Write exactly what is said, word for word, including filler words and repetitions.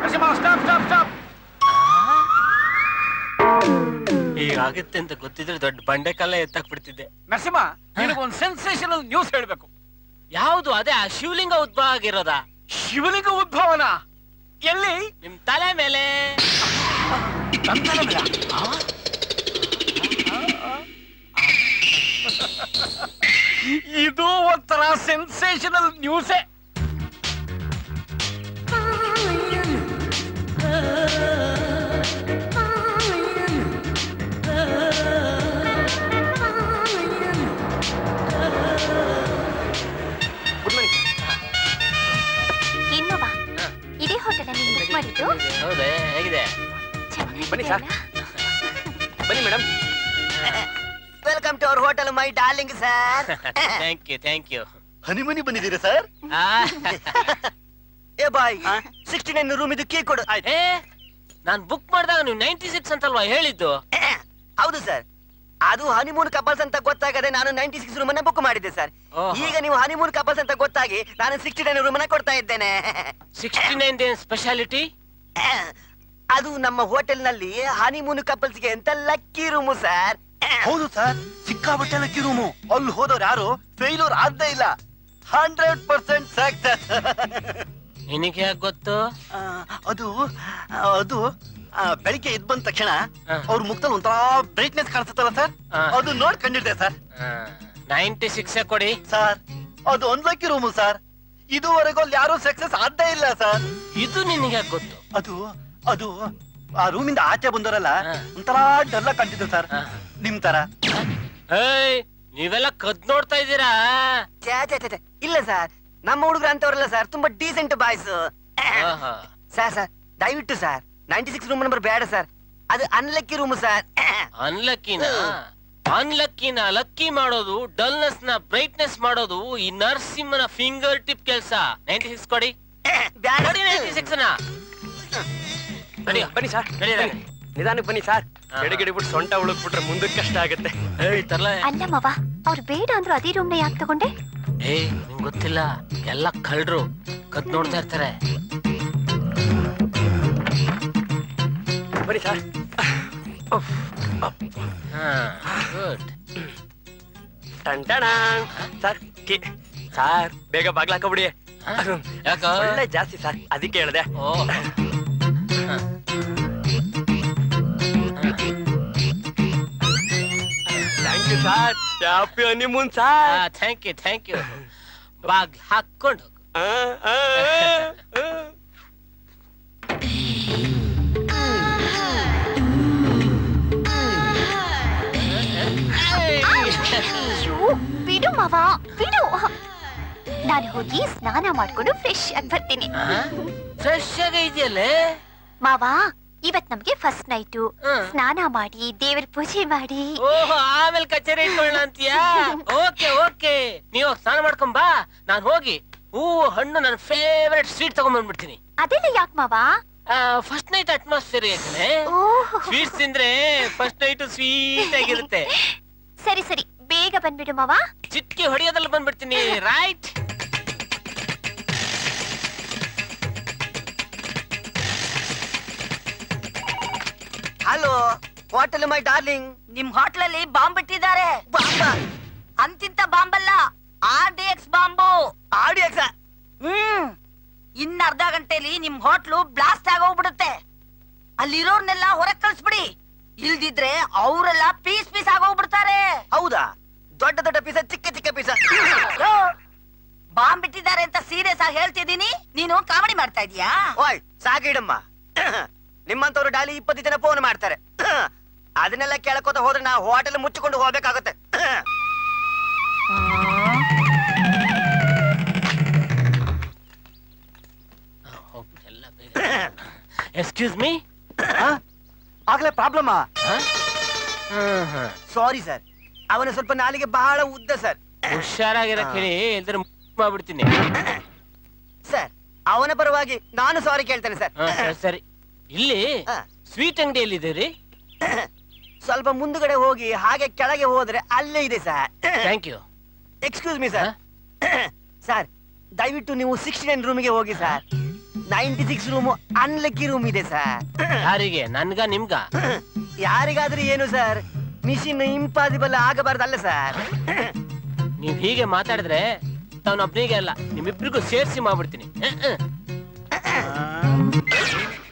Stop stop stop. ಹೀಗಾಗುತ್ತೆ ಅಂತ ಗೊತ್ತಿದ್ರೆ ದೊಡ್ಡ ಬಂಡೆ ಕಲ್ಲ ಎತ್ತಾಕ್ ಬಿಡ್ತಿದ್ದೆ. ನರಸಿಂಹ, ನಿನಗೊಂದು ಸೆನ್ಸೇಷನಲ್ ನ್ಯೂಸ್ ಹೇಳ್ಬೇಕು. ಯಾವುದು? ಅದೇ ಆ ಶಿವಲಿಂಗ ಉದ್ಭವ ಆಗಿರೋದ? ಶಿವಲಿಂಗ ಉದ್ಭವನ? ಎಲ್ಲಿ? ನಿಮ್ ತಲೆ ಮೇಲೆ. ಇದು ಒಂಥರ ಸೆನ್ಸೇಷನಲ್ ನ್ಯೂಸೇ. ಇದೇ ಹೋಟೆಲ್ ಅಲ್ಲಿ ಬುಕ್ ಮಾಡಿದ್ದು? ಹೌದೇ? ಹೇಗಿದೆ? ಬನ್ನಿ ಸರ್. ಬನ್ನಿ madam. Welcome to our hotel my darling sir. Thank you thank you. Honeymoon ಬಂದಿದ್ದೀರಾ ಸರ್? ಏ ಬಾಯ್, ಸಿಕ್ಸ್ಟಿ ನೈನ್ ರೂಮ್ ಇದು ಕೀ ಕೊಡು. ಏ, ನಾನ್ ಬುಕ್ ಮಾಡಿದಾಗ ನೀವು ನೈಂಟಿ ಸಿಕ್ಸ್ ಅಂತಲ್ವಾ ಹೇಳಿದ್ದು? ಹೌದು ಸರ್, ಅದು ಹನಿಮೂನ್ ಕಪಲ್ಸ್ ಅಂತ ಗೊತ್ತಾಗದೆ ನಾನು ನೈಂಟಿ ಸಿಕ್ಸ್ ರೂಮ್ ಅನ್ನ ಬುಕ್ ಮಾಡಿದ್ದೆ ಸರ್. ಈಗ ನೀವು ಹನಿಮೂನ್ ಕಪಲ್ಸ್ ಅಂತ ಗೊತ್ತಾಗಿ ನಾನು ಸಿಕ್ಸ್ಟಿ ನೈನ್ ರೂಮ್ ಅನ್ನ ಕೊಡ್ತಾ ಇದ್ದೇನೆ. Sixty nine speciality? ಅದು ನಮ್ಮ ಹೋಟೆಲ್ ನಲ್ಲಿ ಹನಿಮೂನ್ ಕಪಲ್ಸ್ ಗೆ ಅಂತ ಲಕ್ಕಿ ರೂಮು ಸರ್. ಹೌದು ಸರ್, ಸಿಕ್ಕಾಬಟ್ಟೆ ಲಕ್ಕಿ ರೂಮು. ಅಲ್ಲಿ ಹೋದವ್ರು ಯಾರು ಫೇಲ್ಯೂರ್ ಆಗದೇ ಇಲ್ಲ. Hundred percent success. ನಿನಗೆ ಯಾಕೆ ಗೊತ್ತು? ಅದು ಅದು ಬೆಳಿಗ್ಗೆ ಎದ್ದು ಬಂದ ತಕ್ಷಣ ಅವ್ರ ಮುಖದಲ್ಲಿ ಒಂಥರ ಬ್ರೈಟ್ನೆಸ್ ಕಾಣಿಸುತ್ತಲ್ಲ ಸರ್, ಅದು ನೋಡ್ ಕಂಡಿದ್ದೆ ಸರ್. ನೈಂಟಿ ಸಿಕ್ಸ್ ಕೊಡಿ ಸರ್. ಅದು ಒಂದ್ ಲಕ್ಕಿ ರೂಮು ಸರ್. ಇದುವರೆಗೂ ಅಲ್ಲಿ ಯಾರು ಸಕ್ಸಸ್ ಆಗದೇ ಇಲ್ಲ ಸರ್. ಇದು ನಿನಗೆ ಯಾಕೆ ಗೊತ್ತು? ಅದು ಅದು ಆ ರೂಮಿಂದ ಆಚೆ ಬಂದವರಲ್ಲ ಒಂಥರ ಡಲ್ಲ ಕಾಣ್ತಿದ್ರು ಸರ್, ನಿಮ್ ತರ. ಏಯ್, ನೀವೆಲ್ಲ ಕದ್ ನೋಡ್ತಾ ಇದ್ದೀರಾ? ಇಲ್ಲ ಸರ್, ನಮ್ಮ ಹುಡುಗರು ಅಂತವ್ರಲ್ಲ ಸರ್, ತುಂಬಾ ಡೀಸೆಂಟ್ ಬಾಯ್ಸ್. ಸರ್ ಸರ್ ದಯವಿಟ್ಟು sir ninety six room number ಬೇಡ ಸರ್, ಅದು ಅನ್ಲಕ್ಕಿ ರೂಮ್ ಸರ್. ಅನ್ಲಕ್ಕಿನ ಅನ್ಲಕ್ಕಿನ ಲಕ್ಕಿ ಮಾಡೋದು, ಡಲ್ನೆಸ್ ನ ಬ್ರೈಟ್ನೆಸ್ ಮಾಡೋದು ಈ ನರಸಿಂಹನ ಫಿಂಗರ್ ಟಿಪ್ ಕೆಲಸ. ನೈಂಟಿ ಸಿಕ್ಸ್ ಕೊಡಿ. ನೈಂಟಿ ಸಿಕ್ಸ್ ನ ಬನ್ನಿ ಸರ್. ನಿಧಾನಕ್ಕೆ ಬನ್ನಿ ಸರ್. ಗಿಡಗಿಡಿ ಬಿಟ್ಟು ಸೊಂಟ ಉಳುಕ್ಬಿಟ್ರೆ ಮುಂದಕ್ಕೆ ಕಷ್ಟ ಆಗುತ್ತೆ. ಅಲ್ಲ ಮವ, ಅವ್ರು ಬೇಡ ಅಂದ್ರು ಅದೇ ರೂಮ್ ನ ಯಾಕೆ ತಗೊಂಡೆ? ಏ, ನಿಂಗ್ ಗೊತ್ತಿಲ್ಲ, ಎಲ್ಲ ಕಳ್ರು ಕದ್ ನೋಡ್ತಾ ಇರ್ತಾರೆ. ಬನ್ನಿ ಸರ್. ಗುಡ್. ಟಂಟಣ ಸರ್. ಸರ್ ಬೇಗ ಬಾಗ್ಲಾಕಬಿಡಿ. ಯಾಕ? ಒಳ್ಳೆ ಜಾಸ್ತಿ ಸರ್, ಅದಕ್ಕೆ ಹೇಳಿದೆ. Oh, thank you sir. Happy honeymoon sir. Thank you thank you. ಬಾಗ್ಲ ಹಾಕೊಂಡು ಬಿಡು ಮಾವ, ಬಿಡು. ನಾನು ಹೋಗಿ ಸ್ನಾನ ಮಾಡ್ಕೊಂಡು ಫ್ರೆಶ್ ಆಗಿ ಬರ್ತೀನಿ. ಫ್ರೆಶ್ ಆಗಿ ಇದೆಯಲ್ಲೇ ಮಾವ, ಇವತ್ ನಮ್ಗೆ ಫಸ್ಟ್ ನೈಟು. ಸ್ನಾನ ಮಾಡಿ ದೇವರ ಪೂಜೆ ಮಾಡಿ ಓಹೋ, ಆಮೇಲೆ ಕಚೇರಿ ಇಟ್ಕೊಳ್ಳೋಣ ಅಂತೀಯಾ? ಓಕೆ ಓಕೆ, ನೀವು ಸ್ನಾನ ಮಾಡ್ಕೊಂಡ್ ಬಾ, ನಾನ್ ಹೋಗಿ ಹೂವು ಹಣ್ಣು ನನ್ನ ಫೇವರೇಟ್ ಸ್ವೀಟ್ ತಗೊಂಡ್ ಬಂದ್ಬಿಡ್ತೀನಿ. ಅದೆಲ್ಲ ಯಾಕೆ ಮಾವ? ಫಸ್ಟ್ ನೈಟ್ ಅಟ್ಮಾಸ್ಫಿಯರ್ ಯಾಕಂದ್ರೆ ಸ್ವೀಟ್ಸ್ ತಿಂದ್ರೆ ಫಸ್ಟ್ ನೈಟ್ ಸ್ವೀಟ್ ಆಗಿರುತ್ತೆ. ಸರಿ ಸರಿ, ಬೇಗ ಬಂದ್ಬಿಡು ಮಾವ. ಚಿಟ್ಕಿ ಹೊಡೆಯೋದ್ರಲ್ಲಿ ಬಂದ್ಬಿಡ್ತೀನಿ. Right. Hello, hotel my darling. ನಿಮ್ ಹೋಟ್ಲಲ್ಲಿ ಬಾಂಬ್ ಬಿಟ್ಟಿದ್ದಾರೆ. ಅಂತಿಂತ ಬಾಂಬಲ್ಲ, R D X bomb. R D X? ಹ್ಮ್. ಇನ್ನ ಅರ್ಧ ಗಂಟೆಲಿ ನಿಮ್ ಹೋಟ್ಲು ಬ್ಲಾಸ್ಟ್ ಆಗೋಗ್ಬಿಡುತ್ತೆ. ಅಲ್ಲಿರೋರ್ನೆಲ್ಲ ಹೊರಗ್ ಕಳ್ಸ್ಬಿಡಿ, ಇಲ್ದಿದ್ರೆ ಅವರೆಲ್ಲ ಪೀಸ್ ಪೀಸ್ ಆಗೋಗ್ಬಿಡ್ತಾರೆ. ಹೌದಾ? ದೊಡ್ಡ ದೊಡ್ಡ ಪೀಸ, ಚಿಕ್ಕ ಚಿಕ್ಕ ಪೀಸ? ಬಾಂಬ್ ಬಿಟ್ಟಿದ್ದಾರೆ ಅಂತ ಸೀರಿಯಸ್ ಆಗಿ ಹೇಳ್ತಿದ್ದೀನಿ, ನೀನು ಕಾಮಿಡಿ ಮಾಡ್ತಾ ಇದೀಯಾ? ಓಯ್ ಸಾಕಿಡಮ್ಮ, ನಿಮ್ಮಂತವ್ರು ಡಾಲಿ ಇಪ್ಪತ್ತು ಜನ ಫೋನ್ ಮಾಡ್ತಾರೆ. ಅದನ್ನೆಲ್ಲ ಕೇಳಕೋತ ಹೋದ್ರೆ ನಾ ಹೋಟೆಲ್ ಮುಚ್ಚಿಕೊಂಡು ಹೋಗ್ಬೇಕಾಗತ್ತೆ. ಎಕ್ಸ್ಕ್ಯೂಸ್ ಮೀ, ಆಗ್ಲೇ ಪ್ರಾಬ್ಲಮ್? ಸಾರಿ ಸರ್, ಅವನ ಸ್ವಲ್ಪ ನಾಲಿಗೆ ಬಹಳ ಉದ್ದ ಸರ್. ಹುಷಾರಾಗಿರಕ್ ಹೇಳಿ, ಇಲ್ದ್ರೆ ಮಾಡ್ಬಿಡ್ತೀನಿ. ಸರ್, ಅವನ ಪರವಾಗಿ ನಾನು ಸಾರಿ ಕೇಳ್ತೇನೆ ಸರ್. ಸರಿ, ಇಲ್ಲಿ ಸ್ವೀಟ್ ಅಂಗಡಿ ಎಲ್ಲಿದೆ? ಸ್ವಲ್ಪ ಮುಂದುಗಡೆ ಹೋಗಿ ಹಾಗೆ ಕೆಳಗೆ ಹೋದ್ರೆ ಅಲ್ಲೇ ಇದೆ sir. Thank you. Excuse me sir. Sir, ದಯವಿಟ್ಟು ನೀವು ಸಿಕ್ಸ್ಟಿ ನೈನ್ ರೂಮಿಗೆ ಹೋಗಿ sir. Ninety six room unlucky room ಇದೆ ಸರ್. ಯಾರಿಗೆ? ನನ್ಗ ನಿಮ್ಗ? ಯಾರಿಗಾದ್ರೂ ಏನು ಸರ್, ಮಿಷಿನ್ ಇಂಪಾಸಿಬಲ್ ಆಗಬಾರ್ದಲ್ಲ ಸರ್. ನೀವ್ ಹೀಗೆ ಮಾತಾಡಿದ್ರೆ ತಾವನೊಬ್ನಿಗೆ ಅಲ್ಲ ನಿಮ್ಮಿಬ್ರಿಗೂ ಸೇರ್ಸಿ ಮಾಡ್ಬಿಡ್ತೀನಿ.